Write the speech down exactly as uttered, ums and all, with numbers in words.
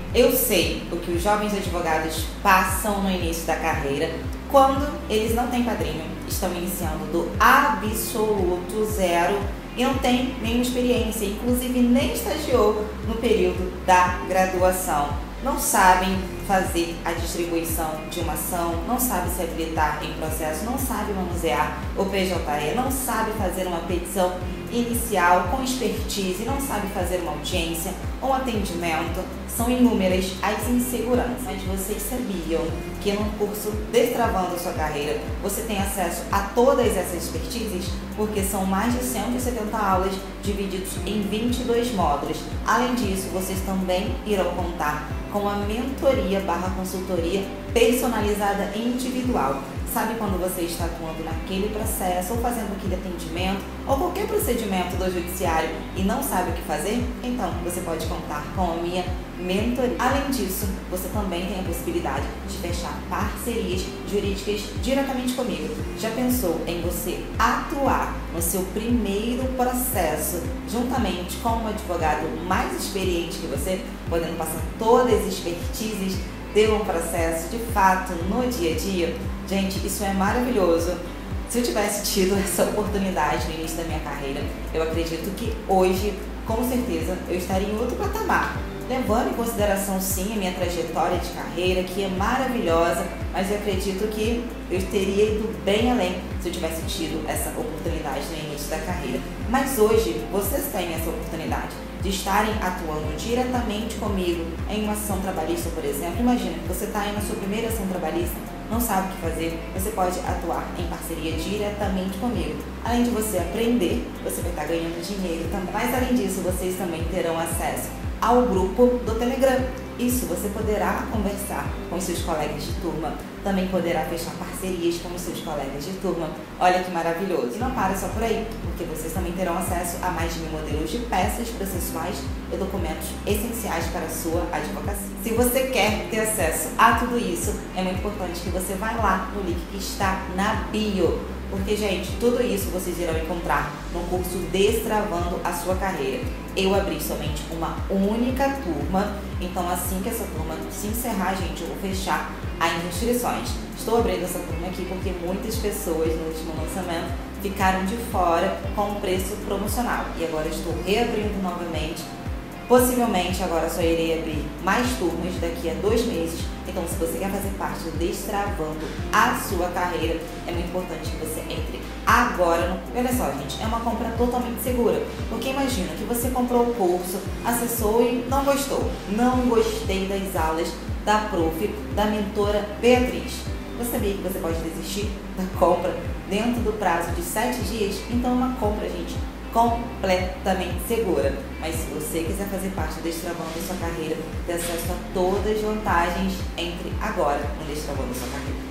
Eu sei o que os jovens advogados passam no início da carreira quando eles não têm padrinho, estão iniciando do absoluto zero e não têm nenhuma experiência, inclusive nem estagiou no período da graduação. Não sabem fazer a distribuição de uma ação, não sabe se habilitar em processo, não sabe manusear o P J E, não sabe fazer uma petição inicial com expertise, não sabe fazer uma audiência ou um atendimento. São inúmeras as inseguranças. Mas vocês sabiam que no curso Destravando a Sua Carreira você tem acesso a todas essas expertises? Porque são mais de cento e setenta aulas divididos em vinte e dois módulos. Além disso, vocês também irão contar com a mentoria barra consultoria personalizada e individual. Sabe quando você está atuando naquele processo ou fazendo aquele atendimento ou qualquer procedimento do judiciário e não sabe o que fazer? Então você pode contar com a minha mentoria. Além disso, você também tem a possibilidade de fechar parcerias jurídicas diretamente comigo. Já pensou em você atuar no seu primeiro processo juntamente com um advogado mais experiente que você, podendo passar todas as expertises de um processo de fato no dia a dia? Gente, isso é maravilhoso. Se eu tivesse tido essa oportunidade no início da minha carreira, eu acredito que hoje, com certeza, eu estaria em outro patamar. Levando em consideração, sim, a minha trajetória de carreira, que é maravilhosa, mas eu acredito que eu teria ido bem além se eu tivesse tido essa oportunidade no início da carreira. Mas hoje, vocês têm essa oportunidade de estarem atuando diretamente comigo em uma ação trabalhista, por exemplo. Imagina que você está aí na sua primeira ação trabalhista, não sabe o que fazer, você pode atuar em parceria diretamente comigo. Além de você aprender, você vai estar ganhando dinheiro também. Mas além disso, vocês também terão acesso ao grupo do Telegram. Isso, você poderá conversar com os seus colegas de turma, também poderá fechar parcerias com os seus colegas de turma. Olha que maravilhoso! E não para só por aí, porque vocês também terão acesso a mais de mil modelos de peças processuais e documentos essenciais para a sua advocacia. Se você quer ter acesso a tudo isso, é muito importante que você vá lá no link que está na bio. Porque, gente, tudo isso vocês irão encontrar no curso Destravando a Sua Carreira. Eu abri somente uma única turma, então assim que essa turma se encerrar, gente, eu vou fechar as inscrições. Estou abrindo essa turma aqui porque muitas pessoas no último lançamento ficaram de fora com o preço promocional. E agora estou reabrindo novamente. Possivelmente agora só irei abrir mais turmas daqui a dois meses. Então, se você quer fazer parte do Destravando a Sua Carreira, é muito importante que você entre agora. No... Olha só, gente, é uma compra totalmente segura. Porque imagina que você comprou o curso, acessou e não gostou. Não gostei das aulas da prof, da mentora Beatriz. Você sabia que você pode desistir da compra dentro do prazo de sete dias? Então, é uma compra, gente, completamente segura. Mas se você quiser fazer parte do Destravando a Sua Carreira, ter acesso a todas as vantagens, entre agora no Destravando a Sua Carreira.